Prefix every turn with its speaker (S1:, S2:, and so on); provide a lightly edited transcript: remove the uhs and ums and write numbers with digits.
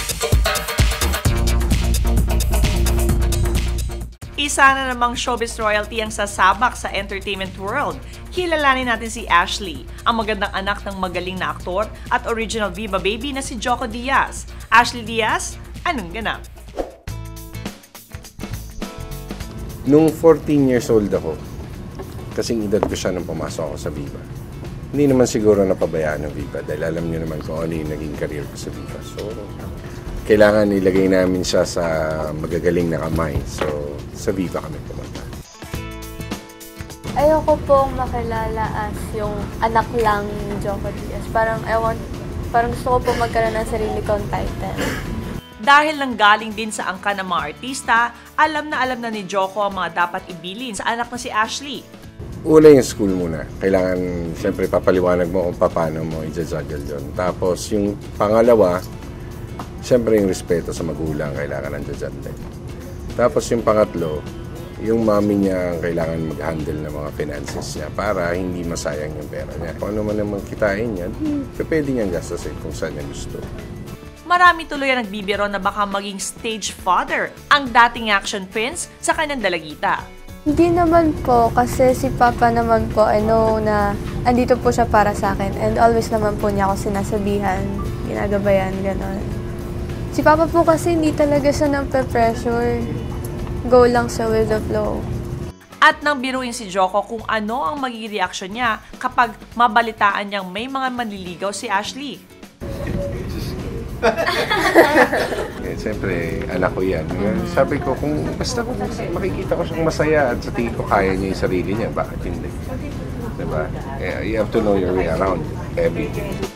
S1: Isa na namang showbiz royalty ang sasabak sa entertainment world. Kilalanin natin si Ashley, ang magandang anak ng magaling na aktor at original Viva Baby na si Joco Diaz. Ashley Diaz, anong ganap?
S2: Nung 14 years old ako, kasing edad ko siya nung pumasok ako sa Viva. Hindi naman siguro napabayaan ng Viva dahil alam niyo naman kung ano yung naging career ko sa Viva. So, kailangan ilagay namin siya sa magagaling na kamay. So, sa Viva kami pumunta.
S3: Ayoko pong makilala as yung anak lang ni Joco Diaz. Parang gusto ko po magkaroon ng sarili kong title.
S1: Dahil nanggaling din sa angka ng mga artista, alam na ni Joco ang mga dapat ibilin sa anak na si Ashley.
S2: Una yung school muna. Kailangan, siyempre, papaliwanag mo kung paano mo i-juggle yun. Tapos, yung pangalawa, siyempre yung respeto sa magulang, kailangan nandiyan din. Tapos yung pangatlo, yung mami niya ang kailangan mag-handle ng mga finances niya para hindi masayang yung pera niya. Kung ano man naman kitain niya, pwede niyang gastusin kung saan niya gusto.
S1: Marami tuloy ang nagbibiro na baka maging stage father ang dating action prince sa kanyang dalagita.
S3: Hindi naman po, kasi si Papa naman po, I know na andito po siya para sa akin. And always naman po niya ako sinasabihan, ginagabayan, gano'n. Si Papa po kasi hindi talaga siya nagpe-pressure. Go lang sa with the flow.
S1: At nang biruin si Joco kung ano ang magiging reaksyon niya kapag mabalitaan niyang may mga manliligaw si Ashley.
S2: Siyempre, anak ko yan. Sabi ko, kung basta kung makikita ko siyang masaya at sa tingin ko kaya niya yung sarili niya, bakit hindi? Diba? You have to know your way around everything.